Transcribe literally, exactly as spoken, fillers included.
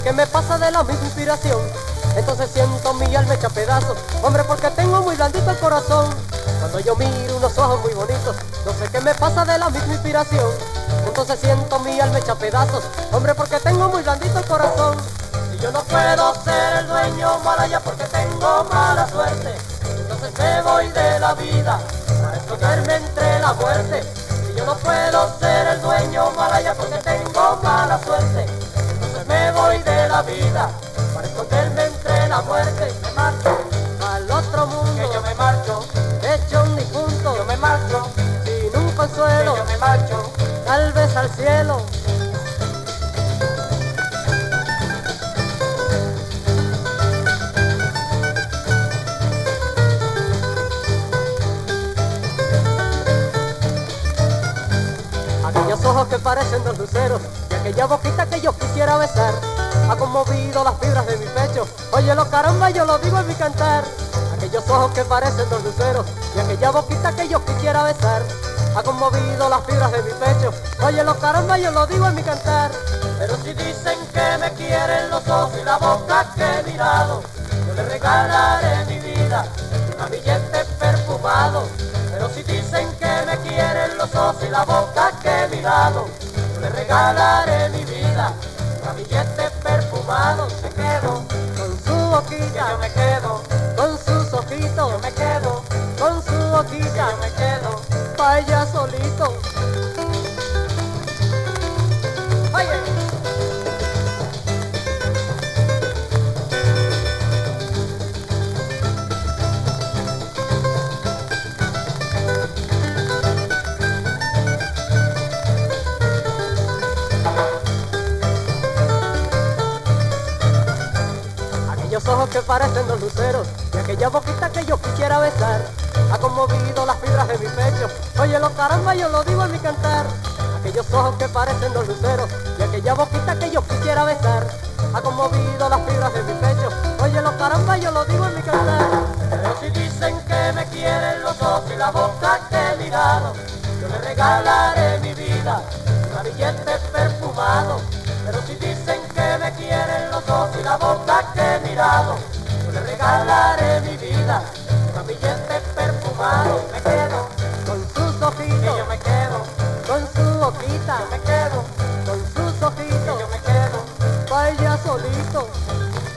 que me pasa de la misma inspiración. Entonces siento mi alma hecha pedazos, hombre, porque tengo muy blandito el corazón. Cuando yo miro unos ojos muy bonitos, no sé qué me pasa de la misma inspiración. Entonces siento mi alma hecha pedazos, hombre, porque tengo muy blandito el corazón. Y yo no puedo ser el dueño malaya porque tengo mala suerte. Entonces me voy de la vida para esconderme entre la muerte. Y yo no puedo ser el dueño malaya porque tengo mala suerte. Entonces me voy de la vida para esconderme entre la muerte. Me marcho al otro mundo, que yo me marcho, hecho un difunto. Yo me marcho sin un consuelo, que yo me marcho, tal vez al cielo. Aquellos ojos que parecen dos luceros y aquella boquita que yo quisiera besar ha conmovido las fibras de mi pecho. Óyelo, caramba, yo lo digo en mi cantar. Aquellos ojos que parecen dos luceros y aquella boquita que yo quisiera besar ha conmovido las fibras de mi pecho. Óyelo, caramba, yo lo digo en mi cantar. Pero si dicen que me quieren los ojos y la boca que he mirado, yo le regalaré mi vida un billete perfumado. Pero si dicen que me quieren los ojos y la boca que he mirado, yo le regalaré mi vida un billete perfumado. Me quedo con su boquita, yo me quedo con sus ojitos, yo me quedo con su boquita, yo me quedo pa' ella solito. Oye. Aquellos ojos que parecen dos luceros y aquella boquita que yo quisiera besar ha conmovido las fibras de mi pecho. Óyelo, caramba, yo lo digo en mi cantar. Aquellos ojos que parecen dos luceros y aquella boquita que yo quisiera besar ha conmovido las fibras de mi pecho. Óyelo, caramba, yo lo digo en mi cantar. Pero si dicen que me quieren los ojos y la boca que he mirado, yo le regalaré mi vida un billete perfumado. Pero si dicen que me quieren los ojos y la boca que he mirado, yo le regalaré mi vida un billete perfumado. Me quedo con sus ojitos, y yo me quedo con su boquita, yo me quedo con sus ojitos, y yo me quedo pa' ella solito.